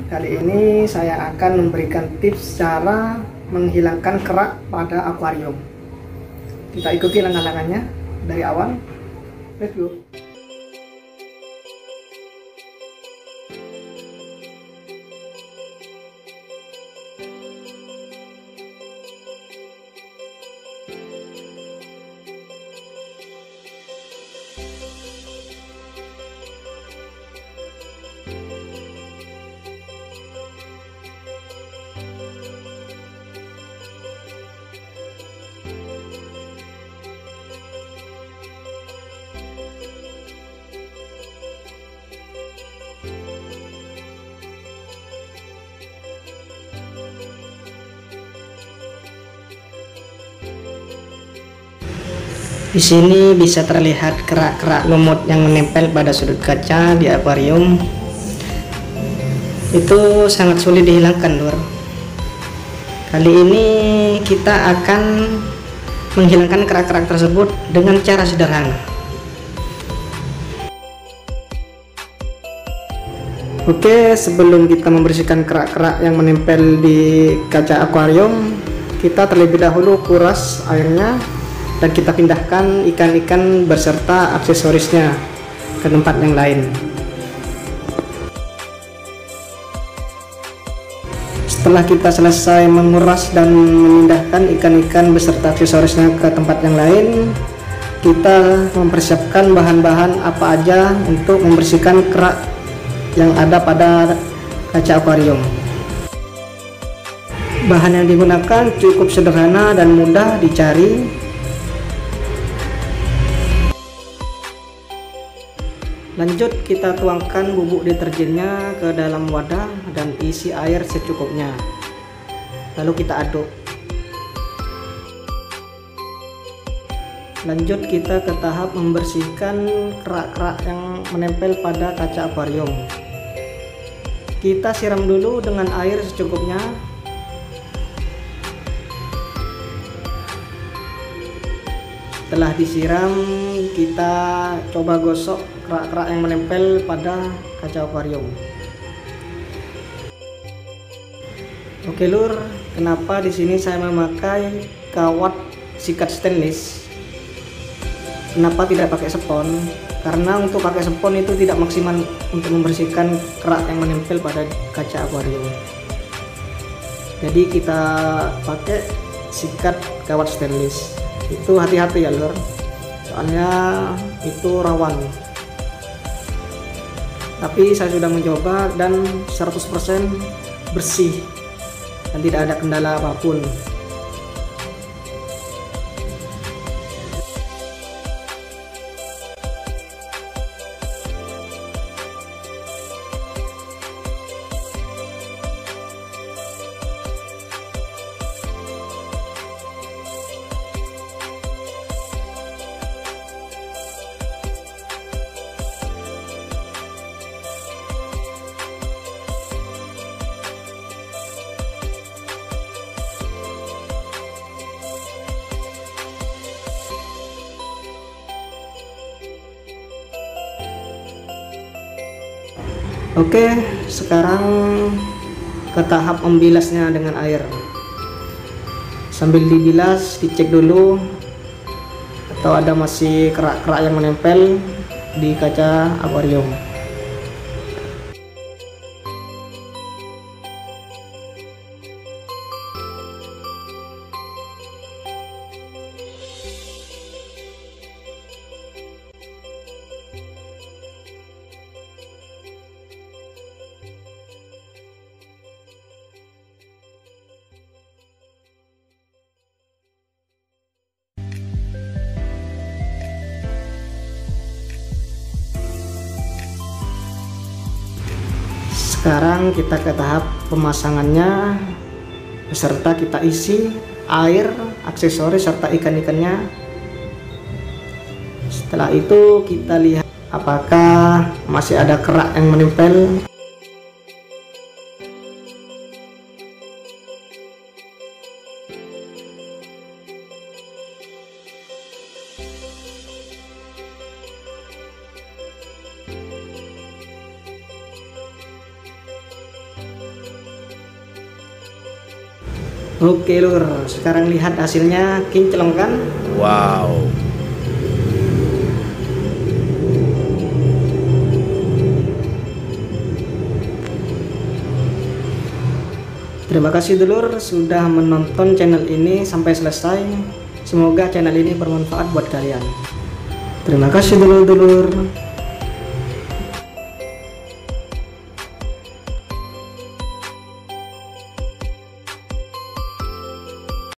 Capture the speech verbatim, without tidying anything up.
Kali ini saya akan memberikan tips cara menghilangkan kerak pada akuarium. Kita ikuti langkah-langkahnya dari awal. Let's go. Di sini bisa terlihat kerak-kerak lumut yang menempel pada sudut kaca di akuarium. Itu sangat sulit dihilangkan, Lur. Kali ini kita akan menghilangkan kerak-kerak tersebut dengan cara sederhana. Oke, sebelum kita membersihkan kerak-kerak yang menempel di kaca akuarium, kita terlebih dahulu kuras airnya dan kita pindahkan ikan-ikan beserta aksesorisnya ke tempat yang lain. Setelah kita selesai menguras dan memindahkan ikan-ikan beserta aksesorisnya ke tempat yang lain, kita mempersiapkan bahan-bahan apa aja untuk membersihkan kerak yang ada pada kaca akuarium. Bahan yang digunakan cukup sederhana dan mudah dicari. Lanjut, kita tuangkan bubuk deterjennya ke dalam wadah dan isi air secukupnya. Lalu kita aduk. Lanjut, kita ke tahap membersihkan kerak-kerak yang menempel pada kaca akuarium. Kita siram dulu dengan air secukupnya. Setelah disiram, kita coba gosok kerak-kerak yang menempel pada kaca akuarium. Oke, Lur, kenapa di sini saya memakai kawat sikat stainless? Kenapa tidak pakai spons? Karena untuk pakai spons itu tidak maksimal untuk membersihkan kerak yang menempel pada kaca akuarium. Jadi kita pakai sikat kawat stainless. Itu hati-hati ya, Lur, soalnya itu rawan. Tapi saya sudah mencoba dan seratus persen bersih dan tidak ada kendala apapun. Oke, sekarang ke tahap membilasnya dengan air. Sambil dibilas, dicek dulu atau ada masih kerak-kerak yang menempel di kaca akuarium. Sekarang kita ke tahap pemasangannya, beserta kita isi air, aksesoris serta ikan-ikannya. Setelah itu kita lihat apakah masih ada kerak yang menempel. Oke lur, sekarang lihat hasilnya, kinclong kan? Wow. Terima kasih dulur sudah menonton channel ini sampai selesai. Semoga channel ini bermanfaat buat kalian. Terima kasih dulur-dulur.